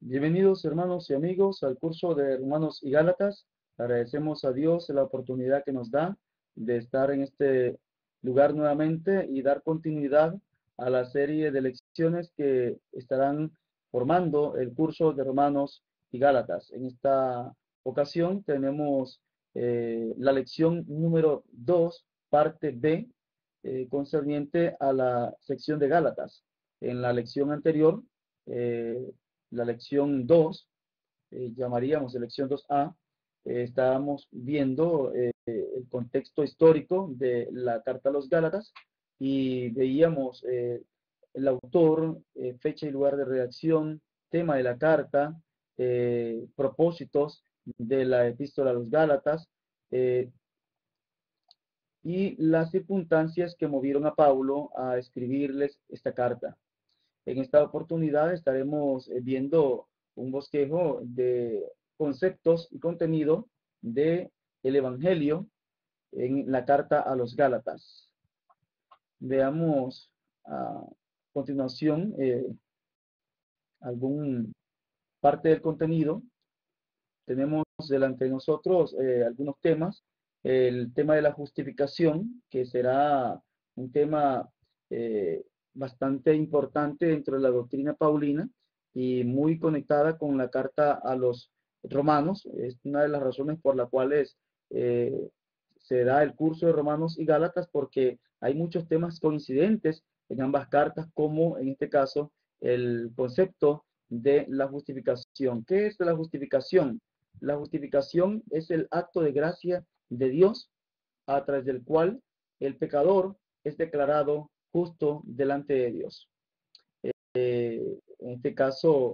Bienvenidos hermanos y amigos al curso de Romanos y Gálatas. Agradecemos a Dios la oportunidad que nos da de estar en este lugar nuevamente y dar continuidad a la serie de lecciones que estarán formando el curso de Romanos y Gálatas. En esta ocasión tenemos la lección número 2, parte B, concerniente a la sección de Gálatas. En la lección anterior, la lección 2, llamaríamos lección 2A, estábamos viendo el contexto histórico de la carta a los Gálatas y veíamos el autor, fecha y lugar de redacción, tema de la carta, propósitos de la epístola a los Gálatas, y las circunstancias que movieron a Pablo a escribirles esta carta. En esta oportunidad estaremos viendo un bosquejo de conceptos y contenido del Evangelio en la carta a los Gálatas. Veamos a continuación algún parte del contenido. Tenemos delante de nosotros algunos temas. El tema de la justificación, que será un tema bastante importante dentro de la doctrina paulina y muy conectada con la carta a los romanos. Es una de las razones por las cuales se da el curso de Romanos y Gálatas, porque hay muchos temas coincidentes en ambas cartas, como en este caso el concepto de la justificación. ¿Qué es la justificación? La justificación es el acto de gracia de Dios a través del cual el pecador es declarado justo delante de Dios. En este caso,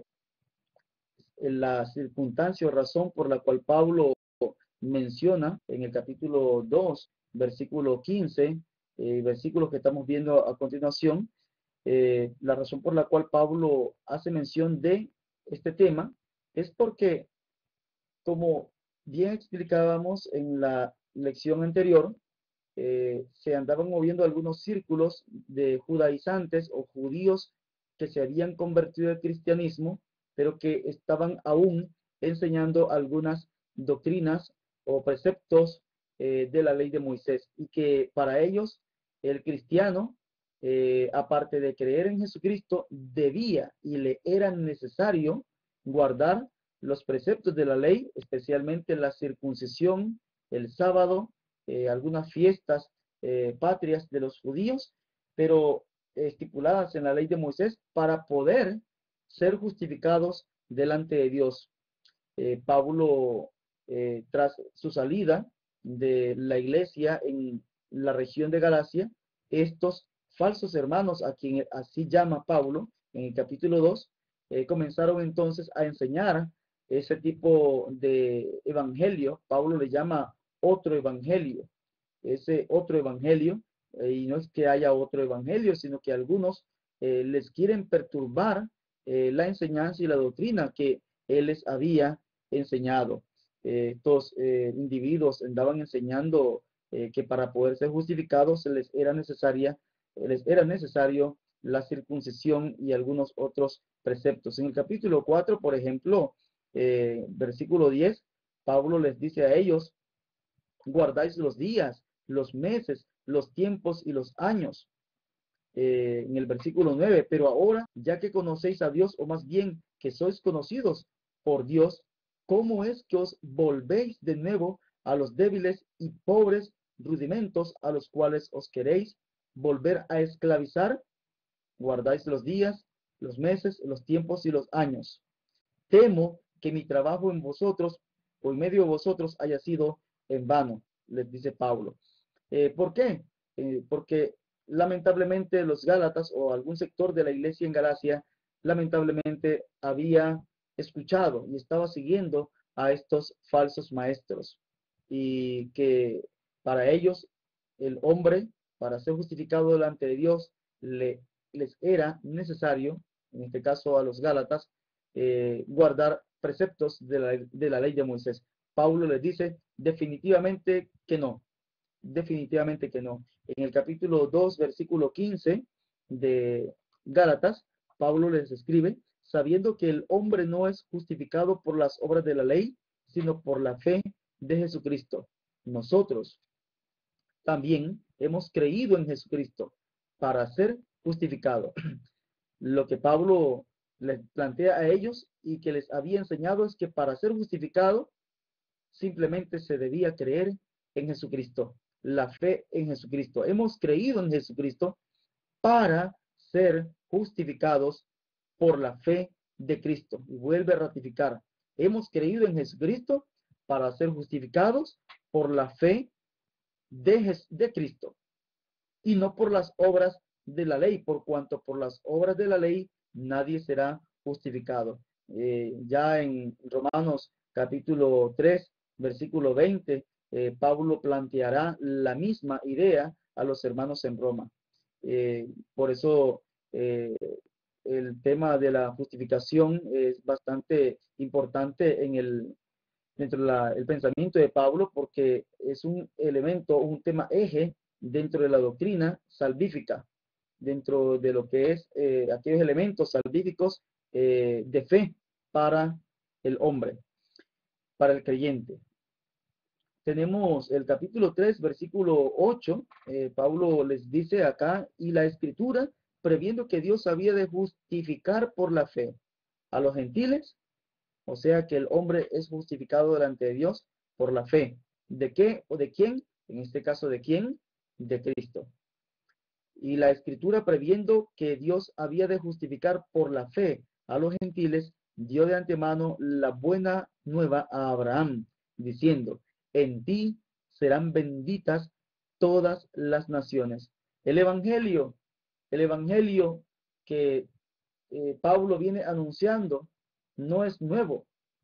la circunstancia o razón por la cual Pablo menciona en el capítulo 2, versículo 15, versículos que estamos viendo a continuación, la razón por la cual Pablo hace mención de este tema es porque, como bien explicábamos en la lección anterior, se andaban moviendo algunos círculos de judaizantes o judíos que se habían convertido al cristianismo, pero que estaban aún enseñando algunas doctrinas o preceptos de la ley de Moisés, y que para ellos el cristiano, aparte de creer en Jesucristo, debía y le era necesario guardar los preceptos de la ley, especialmente la circuncisión, el sábado, algunas fiestas patrias de los judíos, pero estipuladas en la ley de Moisés para poder ser justificados delante de Dios. Pablo, tras su salida de la iglesia en la región de Galacia, estos falsos hermanos, a quien así llama Pablo en el capítulo 2, comenzaron entonces a enseñar ese tipo de evangelio. Pablo le llama otro evangelio, ese otro evangelio, y no es que haya otro evangelio, sino que algunos les quieren perturbar la enseñanza y la doctrina que él les había enseñado. Estos individuos andaban enseñando que para poder ser justificados les era necesario la circuncisión y algunos otros preceptos. En el capítulo 4, por ejemplo, versículo 10, Pablo les dice a ellos: guardáis los días, los meses, los tiempos y los años. En el versículo 9, pero ahora, ya que conocéis a Dios, o más bien que sois conocidos por Dios, ¿cómo es que os volvéis de nuevo a los débiles y pobres rudimentos a los cuales os queréis volver a esclavizar? Guardáis los días, los meses, los tiempos y los años. Temo que mi trabajo en vosotros o en medio de vosotros haya sido en vano, les dice Pablo. ¿Por qué? Porque lamentablemente los Gálatas o algún sector de la iglesia en Galacia lamentablemente había escuchado y estaba siguiendo a estos falsos maestros, y que para ellos el hombre, para ser justificado delante de Dios, les era necesario, en este caso a los Gálatas, guardar preceptos de la ley de Moisés. Pablo les dice definitivamente que no, definitivamente que no. En el capítulo 2, versículo 15 de Gálatas, Pablo les escribe: sabiendo que el hombre no es justificado por las obras de la ley, sino por la fe de Jesucristo. Nosotros también hemos creído en Jesucristo para ser justificados. Lo que Pablo les plantea a ellos y que les había enseñado es que para ser justificado simplemente se debía creer en Jesucristo, la fe en Jesucristo. Hemos creído en Jesucristo para ser justificados por la fe de Cristo. Y vuelve a ratificar, hemos creído en Jesucristo para ser justificados por la fe de Cristo y no por las obras de la ley, por cuanto por las obras de la ley nadie será justificado. Ya en Romanos capítulo 3, versículo 20, Pablo planteará la misma idea a los hermanos en Roma. Por eso el tema de la justificación es bastante importante dentro del pensamiento de Pablo, porque es un elemento, un tema eje dentro de la doctrina salvífica, dentro de lo que es aquellos elementos salvíficos de fe para el hombre, para el creyente. Tenemos el capítulo 3, versículo 8, Pablo les dice acá, y la escritura, previendo que Dios había de justificar por la fe a los gentiles, o sea que el hombre es justificado delante de Dios por la fe. ¿De qué o de quién? En este caso, ¿de quién? De Cristo. Y la escritura, previendo que Dios había de justificar por la fe a los gentiles, dio de antemano la buena nueva a Abraham, diciendo, en ti serán benditas todas las naciones. El evangelio que Pablo viene anunciando no es nuevo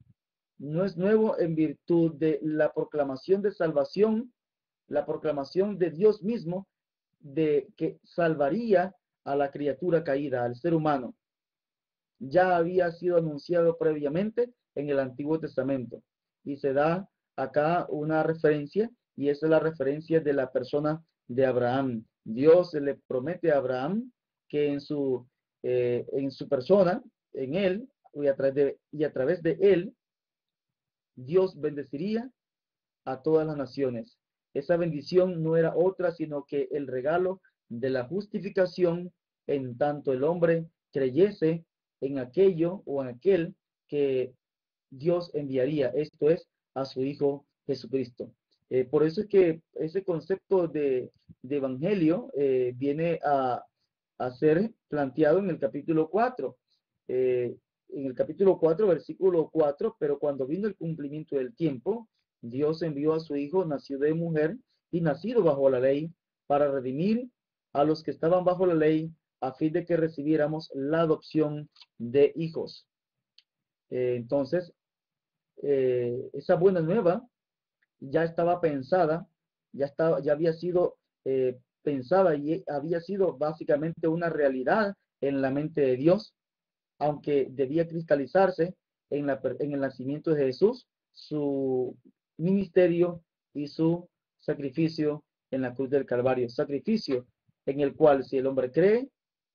en virtud de la proclamación de salvación, la proclamación de Dios mismo, de que salvaría a la criatura caída, al ser humano. Ya había sido anunciado previamente en el Antiguo Testamento. Y se da acá una referencia, y esa es la referencia de la persona de Abraham. Dios le promete a Abraham que en su persona, en él, y a través de él, Dios bendeciría a todas las naciones. Esa bendición no era otra sino que el regalo de la justificación, en tanto el hombre creyese en aquello o en aquel que Dios enviaría, esto es, a su Hijo Jesucristo. Por eso es que ese concepto de evangelio viene a ser planteado en el capítulo 4. En el capítulo 4, versículo 4, pero cuando vino el cumplimiento del tiempo, Dios envió a su Hijo, nacido de mujer y nacido bajo la ley, para redimir a los que estaban bajo la ley, a fin de que recibiéramos la adopción de hijos. Entonces, esa buena nueva ya estaba pensada, ya había sido pensada y había sido básicamente una realidad en la mente de Dios, aunque debía cristalizarse en el nacimiento de Jesús, su ministerio y su sacrificio en la cruz del Calvario. Sacrificio en el cual, si el hombre cree,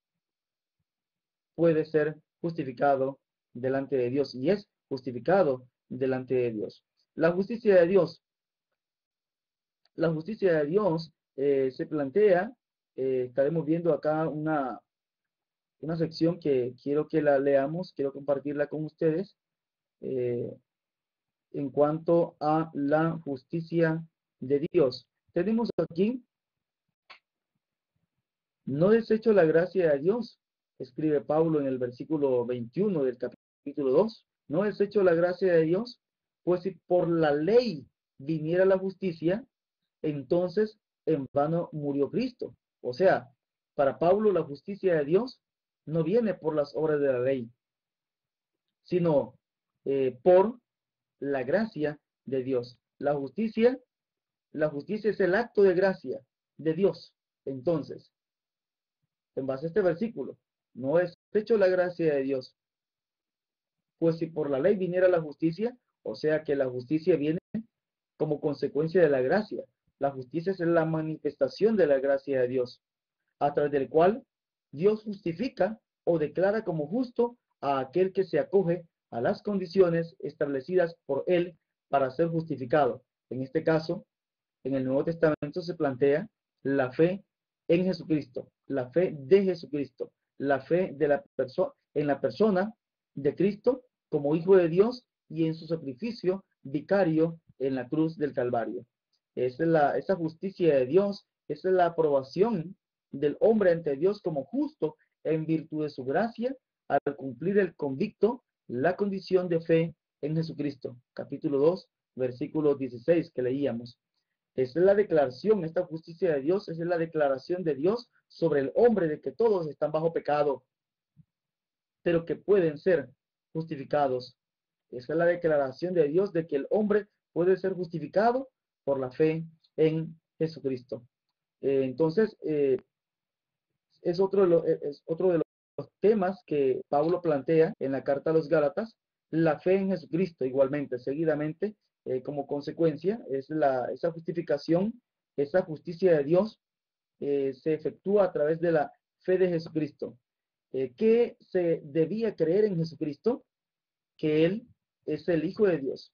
puede ser justificado delante de Dios y es justificado delante de Dios. La justicia de Dios. La justicia de Dios se plantea, estaremos viendo acá una sección que quiero que la leamos, quiero compartirla con ustedes, en cuanto a la justicia de Dios. Tenemos aquí, no desecho la gracia de Dios, escribe Pablo en el versículo 21 del capítulo 2, no desecho la gracia de Dios, pues si por la ley viniera la justicia, entonces en vano murió Cristo. O sea, para Pablo la justicia de Dios no viene por las obras de la ley, sino por la gracia de Dios. La justicia es el acto de gracia de Dios. Entonces, en base a este versículo, no es hecho la gracia de Dios, pues si por la ley viniera la justicia, o sea que la justicia viene como consecuencia de la gracia. La justicia es la manifestación de la gracia de Dios, a través del cual Dios justifica o declara como justo a aquel que se acoge a las condiciones establecidas por él para ser justificado. En este caso, en el Nuevo Testamento se plantea la fe en Jesucristo, la fe de Jesucristo, la fe de en la persona de Cristo como Hijo de Dios y en su sacrificio vicario en la cruz del Calvario. Esa justicia de Dios, esa es la aprobación del hombre ante Dios como justo en virtud de su gracia al cumplir el convicto, la condición de fe en Jesucristo. Capítulo 2, versículo 16 que leíamos. Esa es la declaración, esta justicia de Dios, esa es la declaración de Dios sobre el hombre de que todos están bajo pecado, pero que pueden ser justificados. Esa es la declaración de Dios de que el hombre puede ser justificado por la fe en Jesucristo. Entonces, es otro de los temas que Pablo plantea en la carta a los Gálatas, la fe en Jesucristo igualmente, seguidamente, como consecuencia, esa justificación, esa justicia de Dios se efectúa a través de la fe de Jesucristo. ¿Qué se debía creer en Jesucristo? Que Él es el Hijo de Dios,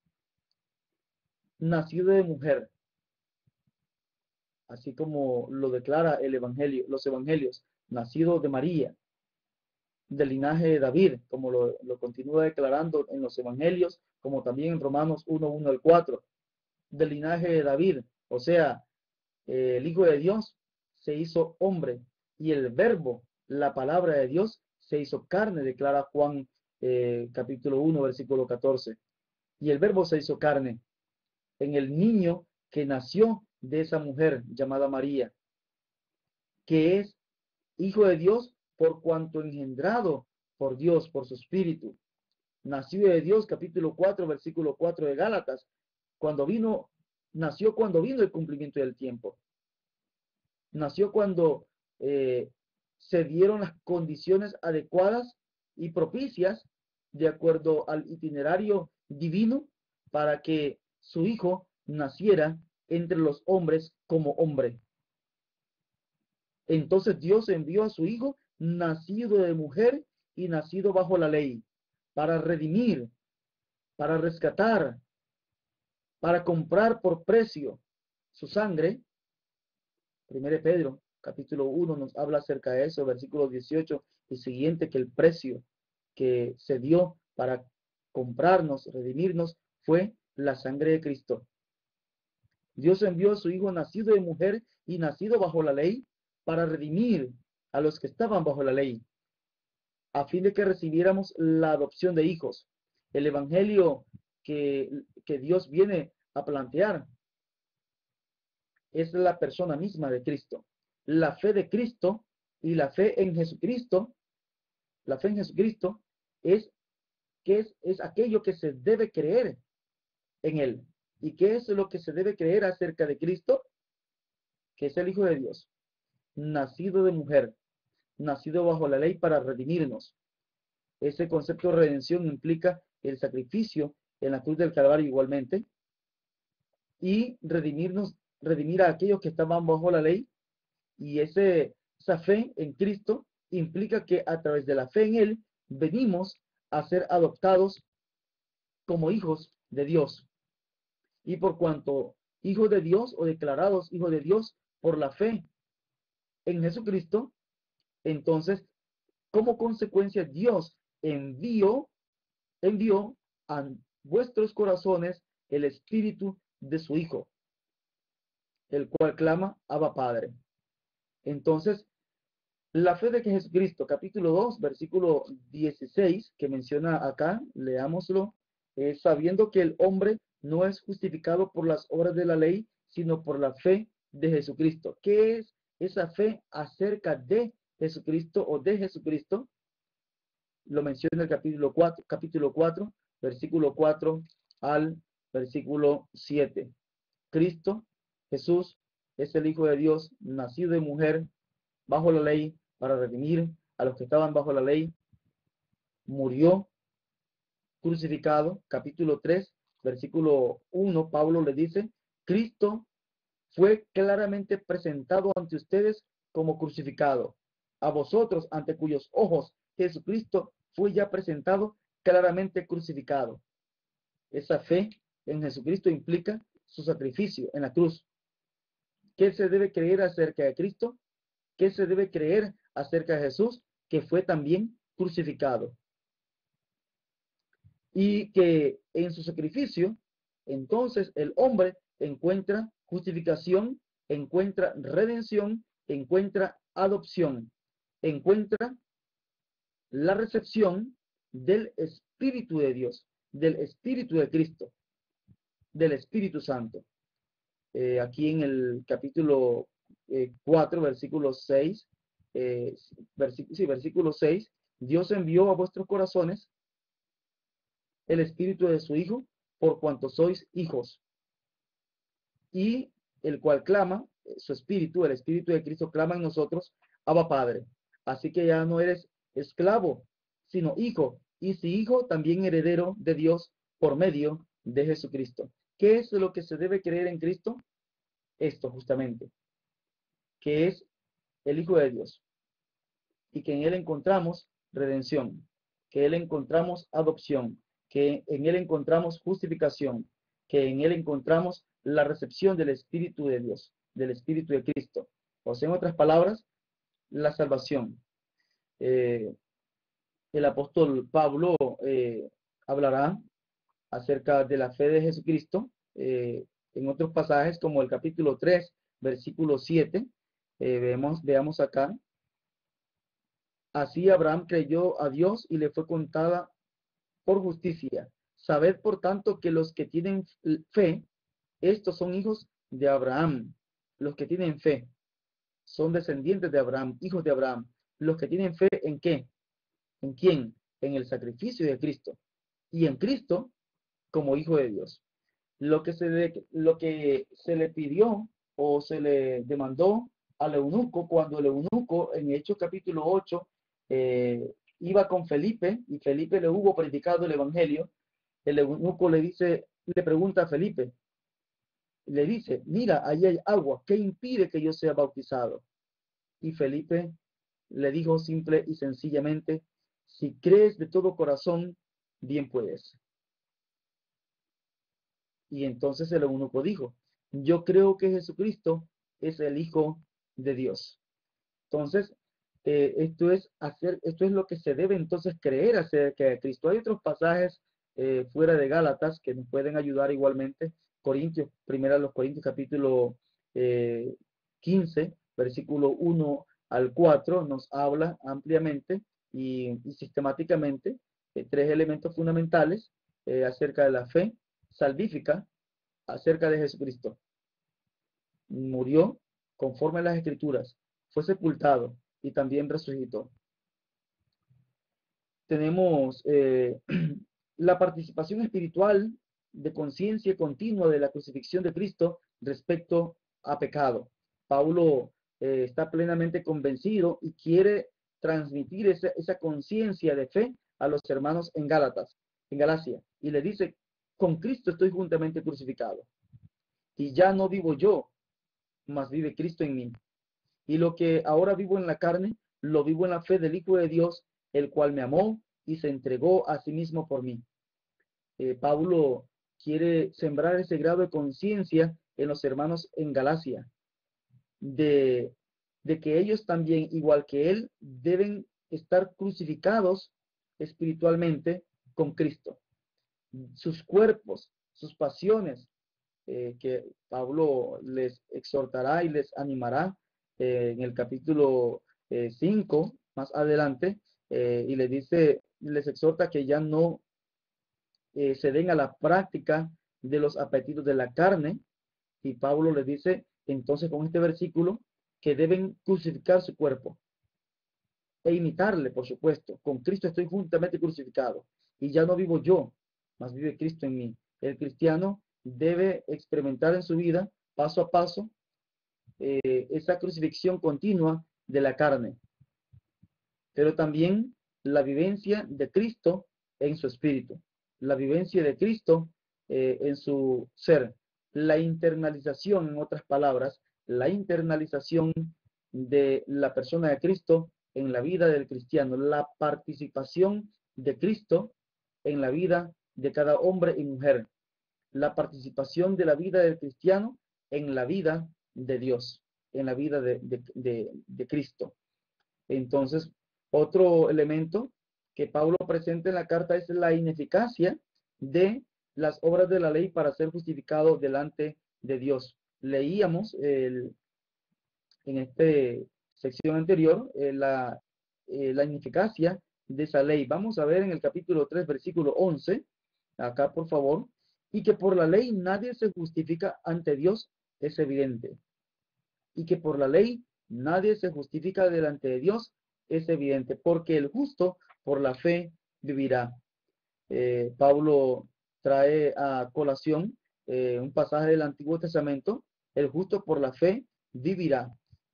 nacido de mujer, así como lo declara el Evangelio, los Evangelios, nacido de María, del linaje de David, como lo continúa declarando en los Evangelios, como también en Romanos 1, 1 al 4, del linaje de David, o sea, el Hijo de Dios se hizo hombre y el verbo, la palabra de Dios, se hizo carne, declara Juan capítulo 1, versículo 14. Y el verbo se hizo carne en el niño que nació de esa mujer llamada María, que es Hijo de Dios por cuanto engendrado por Dios, por su Espíritu. Nació de Dios, capítulo 4, versículo 4 de Gálatas, nació cuando vino el cumplimiento del tiempo. Nació cuando se dieron las condiciones adecuadas y propicias de acuerdo al itinerario divino para que su hijo naciera entre los hombres como hombre. Entonces Dios envió a su hijo nacido de mujer y nacido bajo la ley para redimir, para rescatar, para comprar por precio su sangre. 1 Pedro capítulo 1 nos habla acerca de eso, versículo 18 y siguiente, que el precio que se dio para comprarnos, redimirnos, fue la sangre de Cristo. Dios envió a su Hijo nacido de mujer y nacido bajo la ley para redimir a los que estaban bajo la ley, a fin de que recibiéramos la adopción de hijos. El evangelio que Dios viene a plantear es la persona misma de Cristo. La fe de Cristo y la fe en Jesucristo, la fe en Jesucristo es aquello que se debe creer en Él. ¿Y qué es lo que se debe creer acerca de Cristo? Que es el Hijo de Dios, nacido de mujer, nacido bajo la ley para redimirnos. Ese concepto de redención implica el sacrificio en la cruz del Calvario igualmente, y redimir a aquellos que estaban bajo la ley, y esa fe en Cristo implica que a través de la fe en Él venimos a ser adoptados como hijos de Dios. Y por cuanto hijos de Dios o declarados hijos de Dios por la fe en Jesucristo, entonces como consecuencia Dios envió a vuestros corazones el espíritu de su Hijo, el cual clama Abba Padre. Entonces, la fe de que Jesucristo, capítulo 2, versículo 16, que menciona acá, leámoslo, sabiendo que el hombre no es justificado por las obras de la ley, sino por la fe de Jesucristo. ¿Qué es esa fe acerca de Jesucristo o de Jesucristo? Lo menciona el capítulo 4, versículo 4 al versículo 7. Cristo, Jesús, es el Hijo de Dios, nacido de mujer, bajo la ley, para redimir a los que estaban bajo la ley. Murió crucificado. Capítulo 3, versículo 1, Pablo le dice, Cristo fue claramente presentado ante ustedes como crucificado. A vosotros, ante cuyos ojos Jesucristo fue ya presentado claramente crucificado. Esa fe en Jesucristo implica su sacrificio en la cruz. ¿Qué se debe creer acerca de Cristo? ¿Qué se debe creer acerca de Jesús? Que fue también crucificado. Y que en su sacrificio, entonces el hombre encuentra justificación, encuentra redención, encuentra adopción, encuentra la recepción del Espíritu de Dios, del Espíritu de Cristo, del Espíritu Santo. Aquí en el capítulo 4, versículo 6, versículo 6, Dios envió a vuestros corazones el Espíritu de su Hijo, por cuanto sois hijos, y el cual clama, su Espíritu, el Espíritu de Cristo clama en nosotros, Abba Padre. Así que ya no eres esclavo, sino hijo, y si hijo, también heredero de Dios por medio de Jesucristo. ¿Qué es lo que se debe creer en Cristo? Esto justamente, que es el Hijo de Dios, y que en Él encontramos redención, que en Él encontramos adopción, que en Él encontramos justificación, que en Él encontramos la recepción del Espíritu de Dios, del Espíritu de Cristo. O sea, en otras palabras, la salvación. El apóstol Pablo hablará acerca de la fe de Jesucristo en otros pasajes, como el capítulo 3, versículo 7. Veamos acá. Así Abraham creyó a Dios y le fue contada por justicia. Sabed, por tanto, que los que tienen fe, estos son hijos de Abraham. Los que tienen fe son descendientes de Abraham, hijos de Abraham. Los que tienen fe, ¿en qué? ¿En quién? En el sacrificio de Cristo. Y en Cristo como hijo de Dios. Lo que se le pidió o se le demandó al eunuco, cuando el eunuco en Hechos capítulo 8 iba con Felipe, y Felipe le hubo predicado el evangelio, el eunuco le pregunta a Felipe, le dice, mira, ahí hay agua, ¿qué impide que yo sea bautizado? Y Felipe le dijo simple y sencillamente, si crees de todo corazón, bien puedes. Y entonces el eunuco dijo, yo creo que Jesucristo es el Hijo de Dios. Entonces, esto es lo que se debe entonces creer acerca de Cristo. Hay otros pasajes fuera de Gálatas que nos pueden ayudar igualmente. Primera los Corintios capítulo 15, versículo 1 al 4, nos habla ampliamente y sistemáticamente tres elementos fundamentales acerca de la fe salvífica, acerca de Jesucristo. Murió conforme a las Escrituras, fue sepultado y también resucitó. Tenemos la participación espiritual de conciencia continua de la crucifixión de Cristo respecto a pecado. Pablo está plenamente convencido y quiere transmitir esa conciencia de fe a los hermanos en Galacia, y le dice, con Cristo estoy juntamente crucificado, y ya no vivo yo, mas vive Cristo en mí. Y lo que ahora vivo en la carne, lo vivo en la fe del Hijo de Dios, el cual me amó y se entregó a sí mismo por mí. Pablo quiere sembrar ese grado de conciencia en los hermanos en Galacia, de que ellos también, igual que él, deben estar crucificados espiritualmente con Cristo. Sus cuerpos, sus pasiones, que Pablo les exhortará y les animará en el capítulo 5, más adelante, y les exhorta que ya no se den a la práctica de los apetitos de la carne, y Pablo les dice entonces con este versículo que deben crucificar su cuerpo e imitarle, por supuesto. Con Cristo estoy juntamente crucificado, y ya no vivo yo, mas vive Cristo en mí. El cristiano debe experimentar en su vida, paso a paso, esa crucifixión continua de la carne, pero también la vivencia de Cristo en su espíritu, la vivencia de Cristo en su ser, la internalización, en otras palabras, la internalización de la persona de Cristo en la vida del cristiano, la participación de Cristo en la vida de cada hombre y mujer, la participación de la vida del cristiano en la vida de Dios, en la vida de Cristo. Entonces, otro elemento que Pablo presenta en la carta es la ineficacia de las obras de la ley para ser justificado delante de Dios. Leíamos en esta sección anterior la ineficacia de esa ley. Vamos a ver en el capítulo 3, versículo 11, acá por favor, y que por la ley nadie se justifica ante Dios, es evidente. Y que por la ley nadie se justifica delante de Dios, es evidente, porque el justo por la fe vivirá. Pablo trae a colación un pasaje del Antiguo Testamento: el justo por la fe vivirá.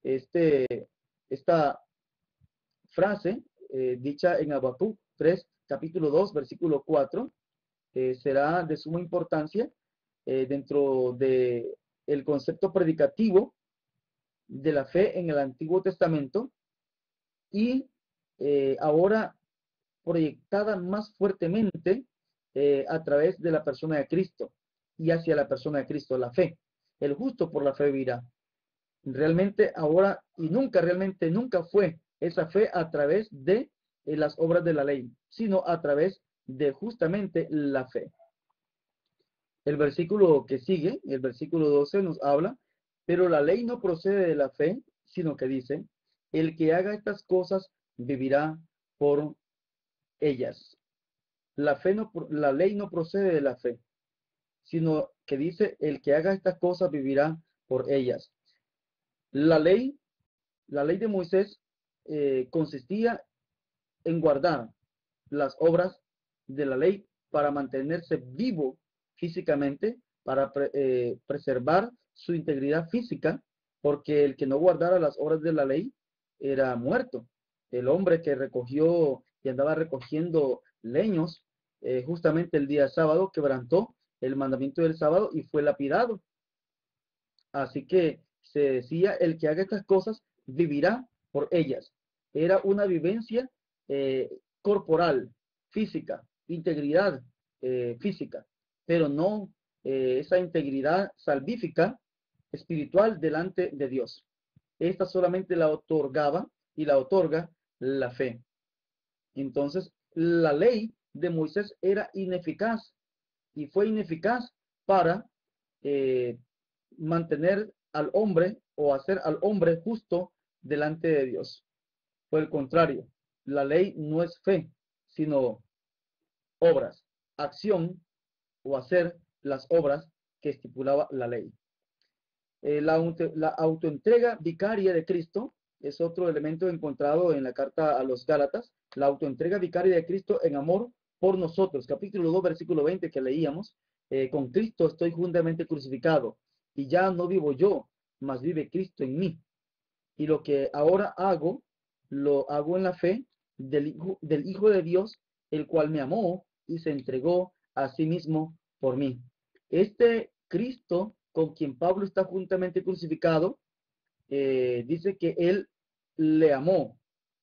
Esta frase, dicha en Habacuc 3, capítulo 2, versículo 4, será de suma importancia dentro del concepto predicativo de la fe en el Antiguo Testamento, y ahora proyectada más fuertemente a través de la persona de Cristo y hacia la persona de Cristo, la fe. El justo por la fe vivirá. Realmente ahora y nunca, realmente nunca fue esa fe a través de las obras de la ley, sino a través de justamente la fe. El versículo que sigue, el versículo 12, nos habla: pero la ley no procede de la fe, sino que dice, el que haga estas cosas vivirá por ellas. La ley no procede de la fe, sino que dice, el que haga estas cosas vivirá por ellas. La ley de Moisés consistía en guardar las obras de la ley para mantenerse vivo físicamente, para preservar su integridad física, porque el que no guardara las obras de la ley era muerto. El hombre que recogió y andaba recogiendo leños justamente el día sábado quebrantó el mandamiento del sábado y fue lapidado. Así que se decía, el que haga estas cosas vivirá por ellas. Era una vivencia corporal, física, integridad física, pero no esa integridad salvífica, espiritual delante de Dios. Esta solamente la otorgaba y la otorga la fe. Entonces, la ley de Moisés era ineficaz, y fue ineficaz para mantener al hombre o hacer al hombre justo delante de Dios. Por el contrario, la ley no es fe, sino obras, acción o hacer las obras que estipulaba la ley. La autoentrega vicaria de Cristo es otro elemento encontrado en la carta a los Gálatas. La autoentrega vicaria de Cristo en amor por nosotros. Capítulo 2, versículo 20 que leíamos. Con Cristo estoy juntamente crucificado, y ya no vivo yo, mas vive Cristo en mí. Y lo que ahora hago, lo hago en la fe del Hijo de Dios, el cual me amó y se entregó a sí mismo por mí. Este Cristo con quien Pablo está juntamente crucificado, dice que él le amó,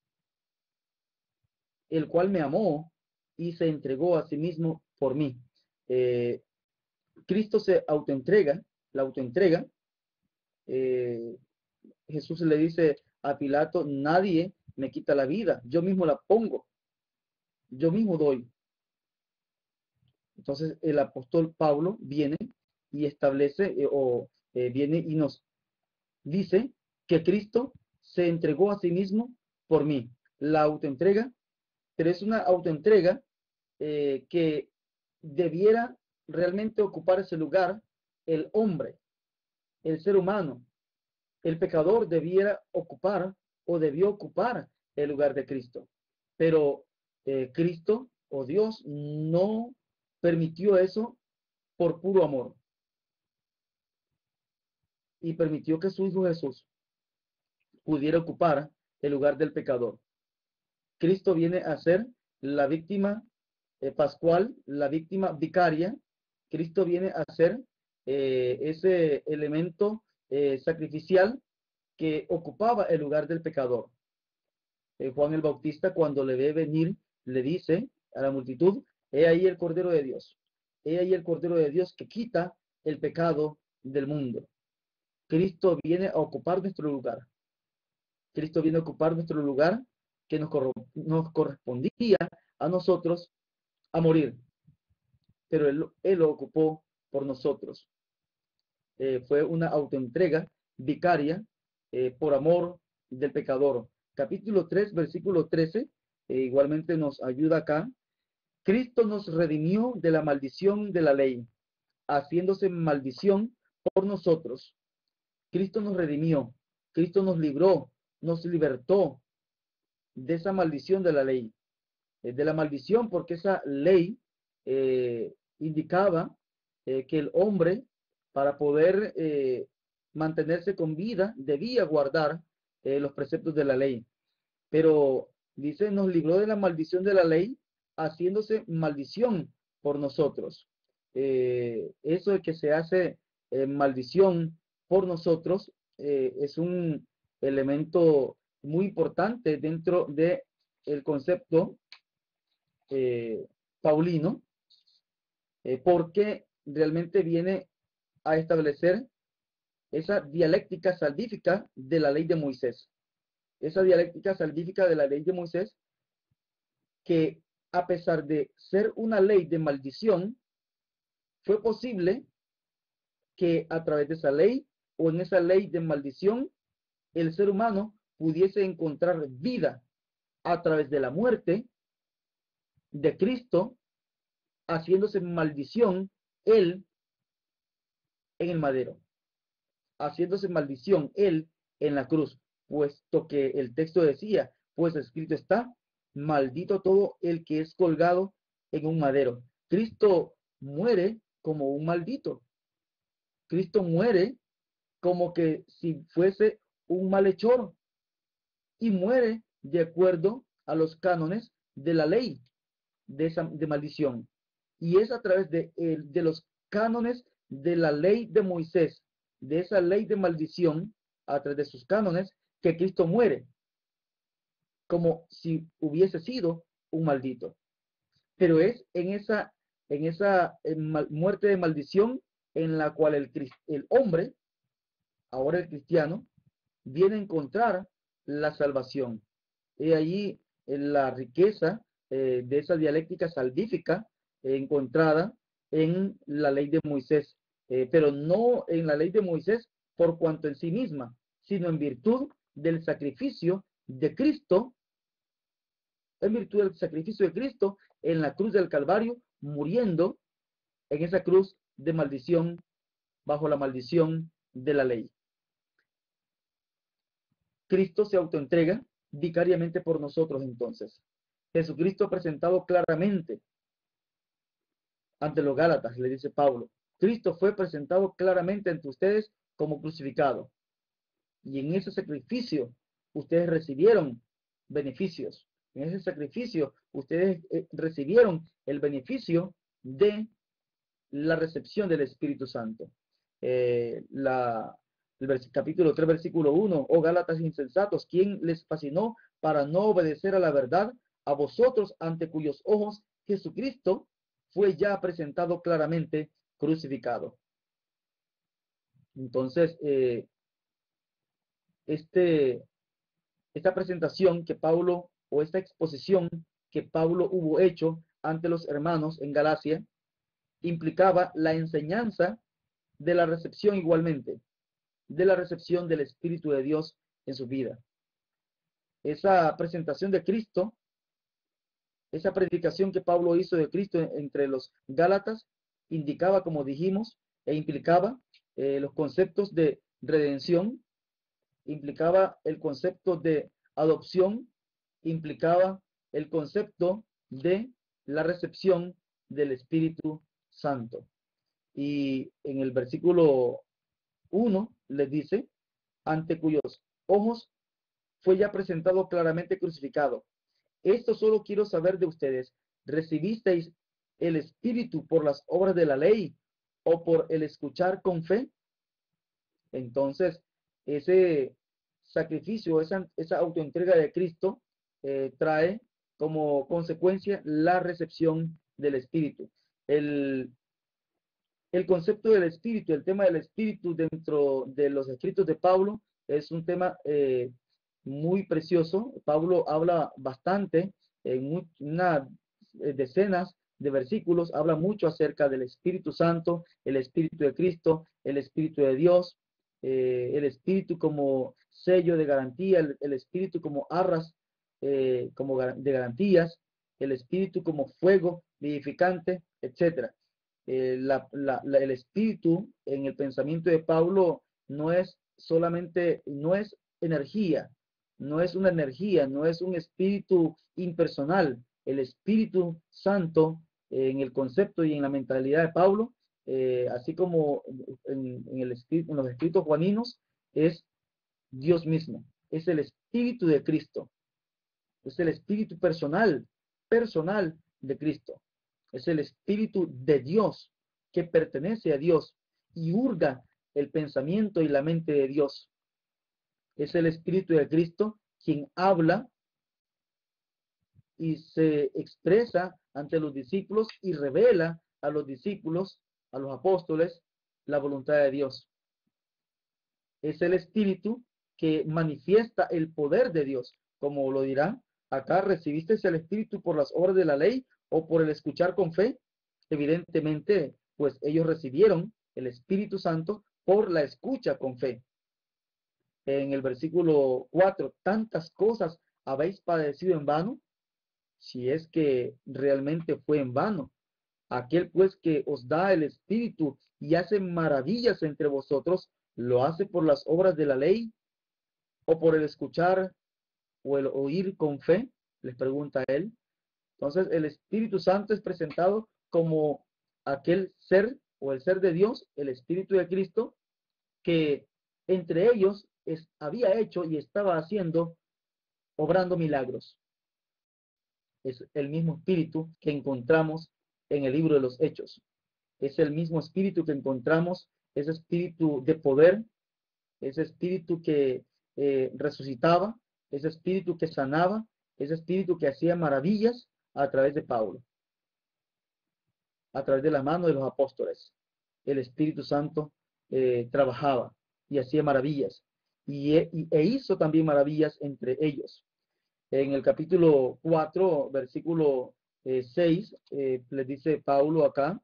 el cual me amó y se entregó a sí mismo por mí. Cristo se autoentrega, la autoentrega. Jesús le dice a Pilato, nadie me quita la vida, yo mismo la pongo, yo mismo doy. Entonces el apóstol Pablo viene y establece viene y nos dice que Cristo se entregó a sí mismo por mí. La autoentrega, pero es una autoentrega que debiera realmente ocupar ese lugar el hombre, el ser humano. El pecador debiera ocupar o debió ocupar el lugar de Cristo. Pero Cristo o Dios no permitió eso por puro amor. Y permitió que su Hijo Jesús pudiera ocupar el lugar del pecador. Cristo viene a ser la víctima pascual, la víctima vicaria. Cristo viene a ser ese elemento sacrificial que ocupaba el lugar del pecador. Juan el Bautista, cuando le ve venir, le dice a la multitud, he ahí el Cordero de Dios. He ahí el Cordero de Dios que quita el pecado del mundo. Cristo viene a ocupar nuestro lugar. Cristo viene a ocupar nuestro lugar que nos correspondía a nosotros a morir. Pero Él lo ocupó por nosotros. Fue una autoentrega vicaria por amor del pecador. Capítulo 3, versículo 13, igualmente nos ayuda acá. Cristo nos redimió de la maldición de la ley, haciéndose maldición por nosotros. Cristo nos redimió, Cristo nos libró, nos libertó de esa maldición de la ley. De la maldición porque esa ley indicaba que el hombre, para poder mantenerse con vida, debía guardar los preceptos de la ley. Pero dice, nos libró de la maldición de la ley, haciéndose maldición por nosotros. Eso de que se hace maldición por nosotros es un elemento muy importante dentro del concepto paulino, porque realmente viene a establecer esa dialéctica salvífica de la ley de Moisés. Esa dialéctica salvífica de la ley de Moisés, que a pesar de ser una ley de maldición, fue posible que a través de esa ley o en esa ley de maldición, el ser humano pudiese encontrar vida a través de la muerte de Cristo, haciéndose maldición Él en el madero, haciéndose maldición Él en la cruz, puesto que el texto decía, pues escrito está, maldito todo el que es colgado en un madero. Cristo muere como un maldito. Cristo muere como que si fuese un malhechor y muere de acuerdo a los cánones de la ley de maldición. Y es a través de los cánones de la ley de Moisés, de esa ley de maldición, a través de sus cánones, que Cristo muere, como si hubiese sido un maldito. Pero es en esa muerte de maldición en la cual el hombre, ahora el cristiano, viene a encontrar la salvación. Y allí la riqueza de esa dialéctica salvífica encontrada en la ley de Moisés, pero no en la ley de Moisés por cuanto en sí misma, sino en virtud del sacrificio de Cristo, en virtud del sacrificio de Cristo en la cruz del Calvario, muriendo en esa cruz de maldición, bajo la maldición de la ley. Cristo se autoentrega vicariamente por nosotros entonces. Jesucristo presentado claramente ante los Gálatas, le dice Pablo. Cristo fue presentado claramente ante ustedes como crucificado. Y en ese sacrificio ustedes recibieron beneficios. En ese sacrificio ustedes recibieron el beneficio de la recepción del Espíritu Santo. El capítulo 3, versículo 1, oh Gálatas insensatos, ¿quién les fascinó para no obedecer a la verdad? A vosotros, ante cuyos ojos Jesucristo fue ya presentado claramente crucificado. Entonces, esta presentación que Pablo, o esta exposición que Pablo hubo hecho ante los hermanos en Galacia, implicaba la enseñanza de la recepción igualmente, de la recepción del Espíritu de Dios en su vida. Esa presentación de Cristo, esa predicación que Pablo hizo de Cristo entre los Gálatas, indicaba, como dijimos, e implicaba los conceptos de redención, implicaba el concepto de adopción, implicaba el concepto de la recepción del Espíritu Santo. Y en el versículo 1 les dice, ante cuyos ojos fue ya presentado claramente crucificado. Esto solo quiero saber de ustedes. ¿Recibisteis el Espíritu por las obras de la ley o por el escuchar con fe? Entonces, ese sacrificio, esa autoentrega de Cristo trae como consecuencia la recepción del Espíritu. El, el concepto del Espíritu, el tema del Espíritu dentro de los escritos de Pablo es un tema muy precioso. Pablo habla bastante, en unas decenas de versículos, habla mucho acerca del Espíritu Santo, el Espíritu de Cristo, el Espíritu de Dios, el Espíritu como sello de garantía, el Espíritu como arras como de garantías, el Espíritu como fuego vivificante, etcétera. El Espíritu en el pensamiento de Pablo no es solamente, no es energía, no es una energía, no es un espíritu impersonal. El Espíritu Santo, en el concepto y en la mentalidad de Pablo, así como en los escritos juaninos, es Dios mismo, es el Espíritu de Cristo, es el Espíritu personal de Cristo, es el Espíritu de Dios que pertenece a Dios y hurga el pensamiento y la mente de Dios. Es el Espíritu de Cristo quien habla y se expresa ante los discípulos y revela a los discípulos, a los apóstoles, la voluntad de Dios. Es el Espíritu que manifiesta el poder de Dios, como lo dirá acá: ¿recibiste el Espíritu por las obras de la ley o por el escuchar con fe? Evidentemente, pues ellos recibieron el Espíritu Santo por la escucha con fe. En el versículo 4, tantas cosas habéis padecido en vano, si es que realmente fue en vano. Aquel pues que os da el Espíritu y hace maravillas entre vosotros, ¿lo hace por las obras de la ley o por el escuchar o el oír con fe? Les pregunta él. Entonces el Espíritu Santo es presentado como aquel ser o el ser de Dios, el Espíritu de Cristo, que entre ellos había hecho y estaba haciendo, obrando milagros. Es el mismo Espíritu que encontramos en el libro de los Hechos. Es el mismo Espíritu que encontramos, ese Espíritu de poder, ese Espíritu que resucitaba, ese Espíritu que sanaba, ese Espíritu que hacía maravillas a través de Pablo, a través de la mano de los apóstoles. El Espíritu Santo trabajaba y hacía maravillas e hizo también maravillas entre ellos. En el capítulo 4, versículo 6, les dice Pablo acá: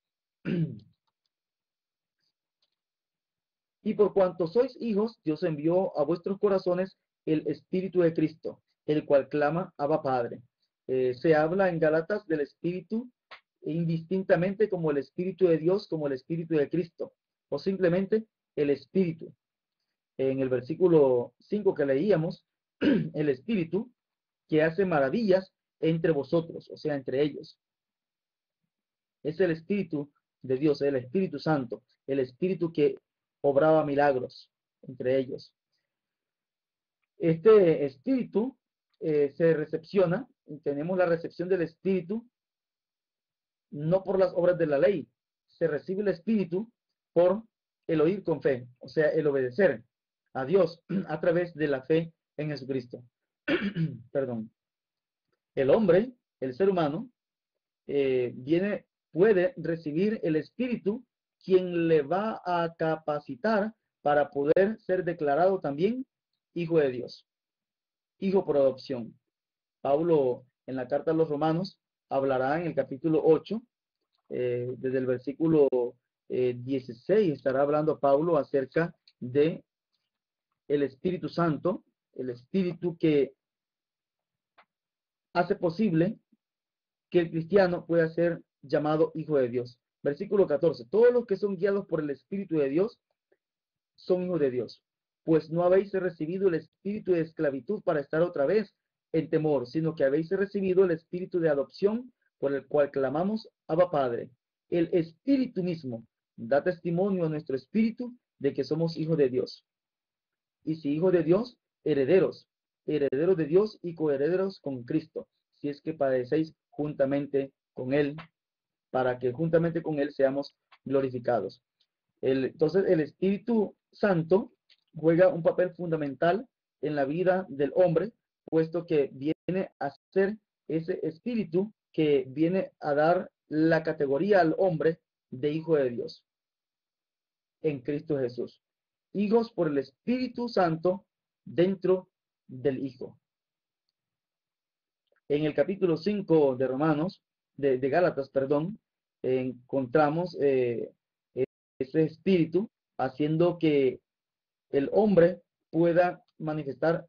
y por cuanto sois hijos, Dios envió a vuestros corazones el Espíritu de Cristo, el cual clama: Abba Padre. Se habla en Gálatas del Espíritu indistintamente como el Espíritu de Dios, como el Espíritu de Cristo, o simplemente el Espíritu. En el versículo 5 que leíamos, el Espíritu que hace maravillas entre vosotros, o sea, entre ellos. Es el Espíritu de Dios, el Espíritu Santo, el Espíritu que obraba milagros entre ellos. Este Espíritu se recepciona, tenemos la recepción del Espíritu no por las obras de la ley, se recibe el Espíritu por el oír con fe, o sea, el obedecer a Dios a través de la fe en Jesucristo. Perdón. El hombre, el ser humano, puede recibir el Espíritu, quien le va a capacitar para poder ser declarado también hijo de Dios, hijo por adopción. Pablo, en la carta a los Romanos, hablará en el capítulo 8, desde el versículo 16, estará hablando Pablo acerca de el Espíritu Santo, el Espíritu que hace posible que el cristiano pueda ser llamado hijo de Dios. Versículo 14, todos los que son guiados por el Espíritu de Dios son hijos de Dios, pues no habéis recibido el espíritu de esclavitud para estar otra vez en temor, sino que habéis recibido el espíritu de adopción, por el cual clamamos: Abba Padre. El Espíritu mismo da testimonio a nuestro espíritu de que somos hijos de Dios. Y si hijos de Dios, herederos, herederos de Dios y coherederos con Cristo, si es que padecéis juntamente con Él, para que juntamente con Él seamos glorificados. Entonces el Espíritu Santo juega un papel fundamental en la vida del hombre, puesto que viene a ser ese espíritu que viene a dar la categoría al hombre de hijo de Dios en Cristo Jesús. Hijos por el Espíritu Santo dentro del Hijo. En el capítulo 5 de Romanos, de Gálatas, perdón, encontramos ese espíritu haciendo que el hombre pueda manifestar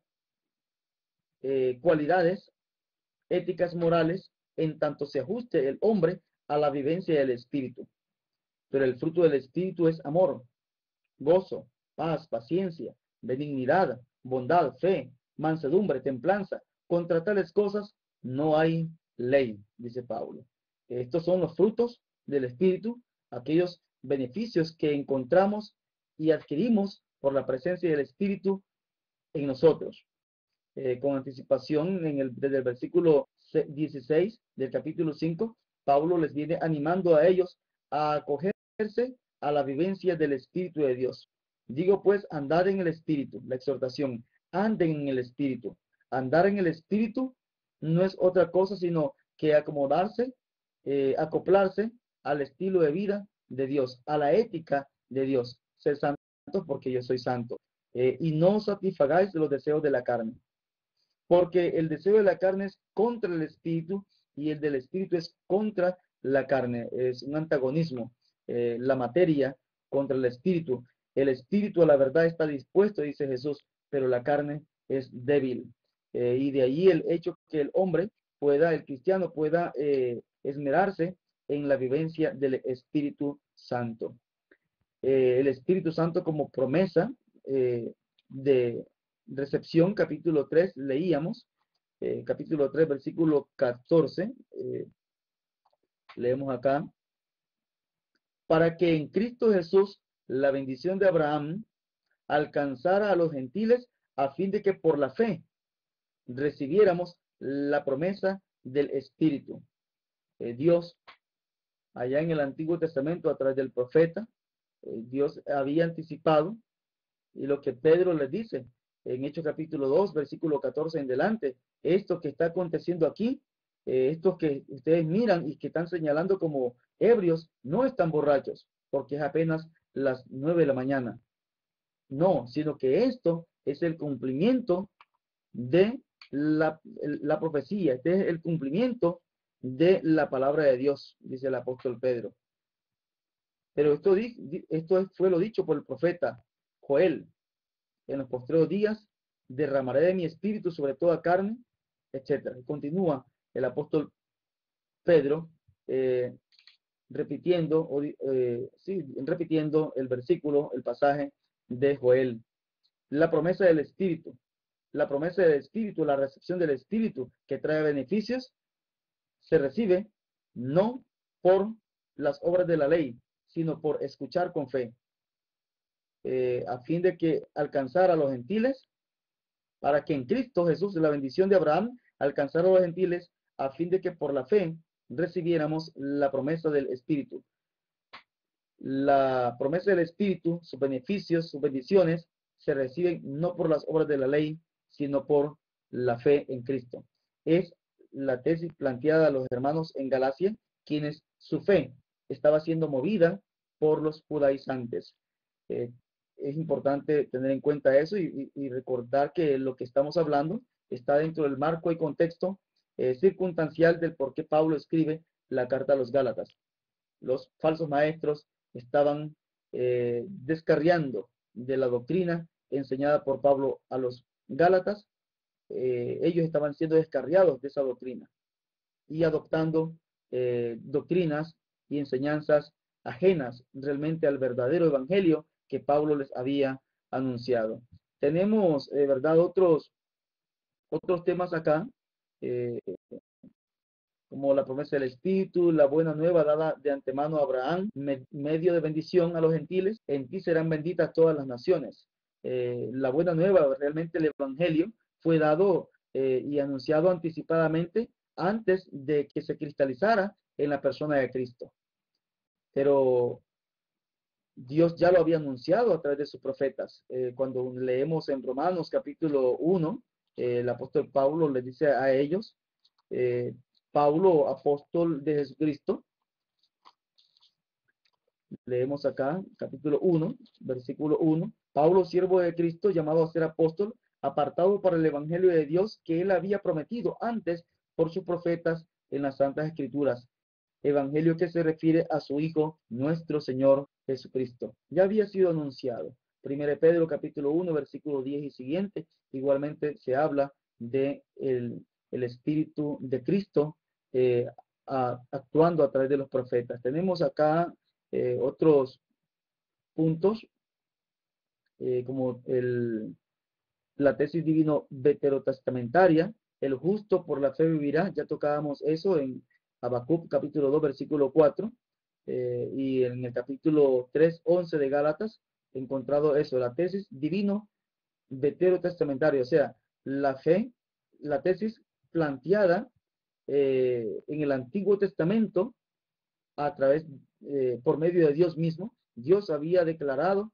cualidades éticas morales en tanto se ajuste el hombre a la vivencia del espíritu. Pero el fruto del espíritu es amor, gozo, paz, paciencia, benignidad, bondad, fe, mansedumbre, templanza. Contra tales cosas no hay ley, dice Pablo. Estos son los frutos del espíritu, aquellos beneficios que encontramos y adquirimos por la presencia del espíritu en nosotros. Con anticipación, desde el versículo 16 del capítulo 5, Pablo les viene animando a ellos a acogerse a la vivencia del Espíritu de Dios. Digo pues, andad en el Espíritu, la exhortación, anden en el Espíritu. Andar en el Espíritu no es otra cosa sino que acomodarse, acoplarse al estilo de vida de Dios, a la ética de Dios. Ser santos porque yo soy santo. Y no satisfagáis los deseos de la carne. Porque el deseo de la carne es contra el espíritu y el del espíritu es contra la carne. Es un antagonismo. La materia contra el espíritu. El espíritu a la verdad está dispuesto, dice Jesús, pero la carne es débil. Y de ahí el hecho que el hombre pueda, el cristiano pueda esmerarse en la vivencia del Espíritu Santo. El Espíritu Santo como promesa de recepción, capítulo 3, leíamos, capítulo 3, versículo 14, leemos acá, para que en Cristo Jesús la bendición de Abraham alcanzara a los gentiles a fin de que por la fe recibiéramos la promesa del Espíritu. Dios, allá en el Antiguo Testamento, a través del profeta, Dios había anticipado, y lo que Pedro les dice en Hechos capítulo 2, versículo 14 en delante, esto que está aconteciendo aquí, estos que ustedes miran y que están señalando como ebrios, no están borrachos, porque es apenas las 9 de la mañana. No, sino que esto es el cumplimiento de la profecía, este es el cumplimiento de la palabra de Dios, dice el apóstol Pedro. Pero esto fue lo dicho por el profeta Joel. En los postreros días derramaré de mi espíritu sobre toda carne, etc. Continúa el apóstol Pedro repitiendo el versículo, el pasaje de Joel. La promesa del espíritu, la promesa del espíritu, la recepción del espíritu que trae beneficios, se recibe no por las obras de la ley, sino por escuchar con fe. A fin de que alcanzara a los gentiles, para que en Cristo Jesús la bendición de Abraham alcanzara a los gentiles, a fin de que por la fe recibiéramos la promesa del Espíritu. La promesa del Espíritu, sus beneficios, sus bendiciones, se reciben no por las obras de la ley, sino por la fe en Cristo. Es la tesis planteada a los hermanos en Galacia, quienes su fe estaba siendo movida por los judaizantes. Es importante tener en cuenta eso y recordar que lo que estamos hablando está dentro del marco y contexto circunstancial del por qué Pablo escribe la carta a los Gálatas. Los falsos maestros estaban descarriando de la doctrina enseñada por Pablo a los Gálatas. Ellos estaban siendo descarriados de esa doctrina y adoptando doctrinas y enseñanzas ajenas realmente al verdadero evangelio que Pablo les había anunciado. Tenemos, ¿verdad?, otros temas acá, como la promesa del Espíritu, la buena nueva dada de antemano a Abraham, medio de bendición a los gentiles, en ti serán benditas todas las naciones. La buena nueva, realmente el Evangelio, fue dado y anunciado anticipadamente antes de que se cristalizara en la persona de Cristo. Pero Dios ya lo había anunciado a través de sus profetas. Cuando leemos en Romanos capítulo 1, el apóstol Pablo les dice a ellos Pablo, apóstol de Jesucristo, leemos acá, capítulo 1, versículo 1. Pablo, siervo de Cristo, llamado a ser apóstol, apartado para el evangelio de Dios que él había prometido antes por sus profetas en las Santas Escrituras. Evangelio que se refiere a su Hijo, nuestro Señor Jesucristo. Ya había sido anunciado. 1 Pedro capítulo 1, versículo 10 y siguiente. Igualmente se habla de el Espíritu de Cristo actuando a través de los profetas. Tenemos acá otros puntos, como la tesis divino veterotestamentaria, el justo por la fe vivirá. Ya tocábamos eso en Habacuc capítulo 2, versículo 4, y en el capítulo 3, 11 de Gálatas, encontrado eso, la tesis divino veterotestamentaria, o sea, la fe, la tesis planteada en el Antiguo Testamento a través, por medio de Dios mismo. Dios había declarado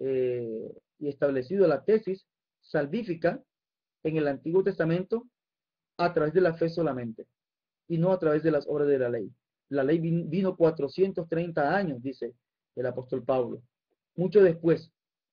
y establecido la tesis salvífica en el Antiguo Testamento a través de la fe solamente y no a través de las obras de la ley. La ley vino 430 años, dice el apóstol Pablo, mucho después